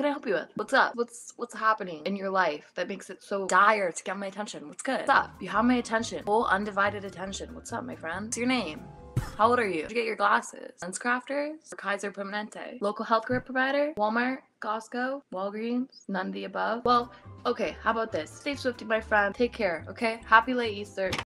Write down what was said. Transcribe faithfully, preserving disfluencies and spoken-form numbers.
can I help you with? What's up? What's what's happening in your life that makes it so dire to get my attention? What's good? What's up? You have my attention. Full undivided attention. What's up, my friend? What's your name? How old are you? Did you get your glasses? LensCrafters? Or Kaiser Permanente? Local healthcare provider? Walmart? Costco? Walgreens? None of the above? Well, okay, how about this? Stay swifty, my friend. Take care, okay? Happy late Easter.